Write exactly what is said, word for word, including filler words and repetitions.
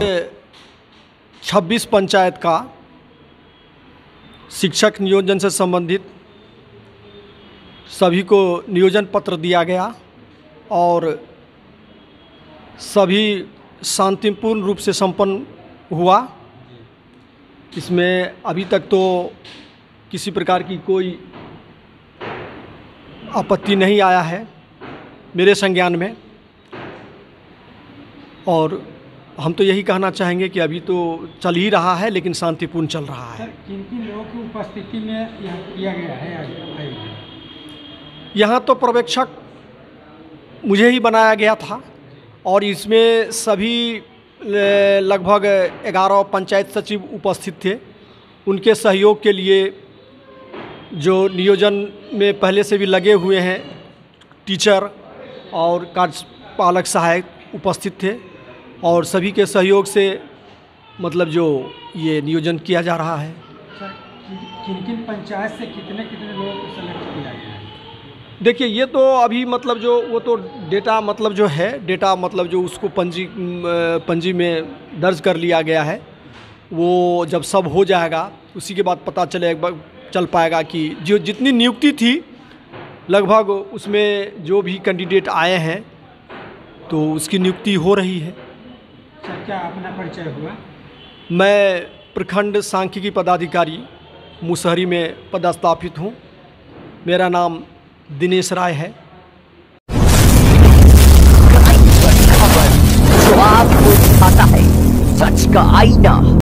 छब्बीस पंचायत का शिक्षक नियोजन से संबंधित सभी को नियोजन पत्र दिया गया और सभी शांतिपूर्ण रूप से संपन्न हुआ। इसमें अभी तक तो किसी प्रकार की कोई आपत्ति नहीं आया है मेरे संज्ञान में, और हम तो यही कहना चाहेंगे कि अभी तो चल ही रहा है लेकिन शांतिपूर्ण चल रहा है। किन किन लोगों की उपस्थिति में यह किया गया है आज? यहाँ तो पर्यवेक्षक मुझे ही बनाया गया था और इसमें सभी लगभग ग्यारह पंचायत सचिव उपस्थित थे। उनके सहयोग के लिए जो नियोजन में पहले से भी लगे हुए हैं टीचर और कार्यपालक सहायक उपस्थित थे और सभी के सहयोग से मतलब जो ये नियोजन किया जा रहा है। किन किन पंचायत से कितने कितने लोगों को सेलेक्ट किया गया है? देखिए ये तो अभी मतलब जो वो तो डेटा मतलब जो है डेटा मतलब जो उसको पंजी पंजी में दर्ज कर लिया गया है। वो जब सब हो जाएगा उसी के बाद पता चले चल पाएगा कि जो जितनी नियुक्ति थी लगभग उसमें जो भी कैंडिडेट आए हैं तो उसकी नियुक्ति हो रही है। सर, क्या अपना परिचय हुआ? मैं प्रखंड सांख्यिकी पदाधिकारी मुसहरी में पदस्थापित हूँ। मेरा नाम दिनेश राय है। जो आपको दिखाता है सच का आईना।